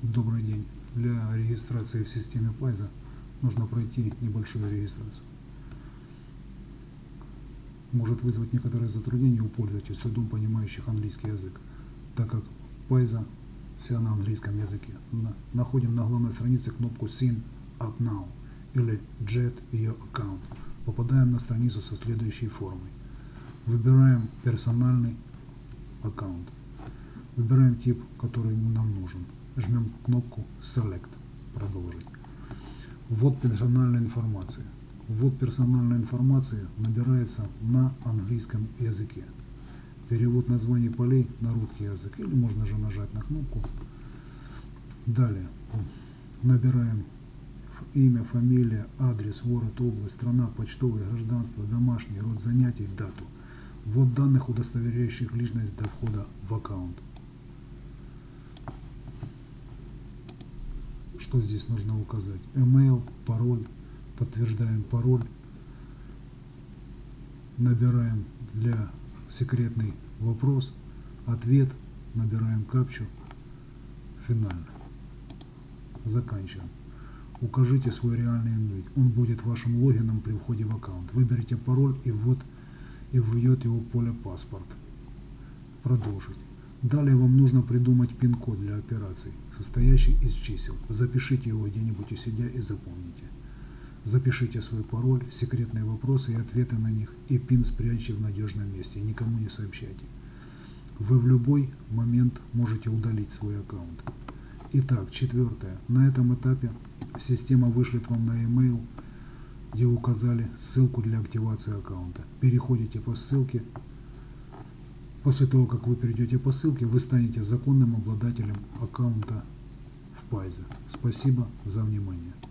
Добрый день. Для регистрации в системе Payza нужно пройти небольшую регистрацию. Может вызвать некоторые затруднения у пользователей, с трудом понимающих английский язык, так как Payza вся на английском языке. Находим на главной странице кнопку Sign Up Now или Get Your Account. Попадаем на страницу со следующей формой. Выбираем персональный аккаунт. Выбираем тип, который нам нужен. Жмем кнопку Select. Продолжить. Ввод персональной информации. Ввод персональной информации набирается на английском языке. Перевод названий полей на русский язык. Или можно же нажать на кнопку. Далее набираем имя, фамилия, адрес, город, область, страна, почтовое, гражданство, домашний, род занятий, дату. Ввод данных, удостоверяющих личность до входа в аккаунт. Что здесь нужно указать? Email, пароль. Подтверждаем пароль. Набираем для секретный вопрос. Ответ. Набираем капчу. Финально. Заканчиваем. Укажите свой реальный email. Он будет вашим логином при входе в аккаунт. Выберите пароль и введет его в поле паспорт. Продолжить. Далее вам нужно придумать пин-код для операций, состоящий из чисел. Запишите его где-нибудь у себя и запомните. Запишите свой пароль, секретные вопросы и ответы на них, и пин спрячьте в надежном месте, никому не сообщайте. Вы в любой момент можете удалить свой аккаунт. Итак, четвертое. На этом этапе система вышлет вам на e-mail, где указали ссылку для активации аккаунта. Переходите по ссылке. После того, как вы перейдете по ссылке, вы станете законным обладателем аккаунта в Payza. Спасибо за внимание.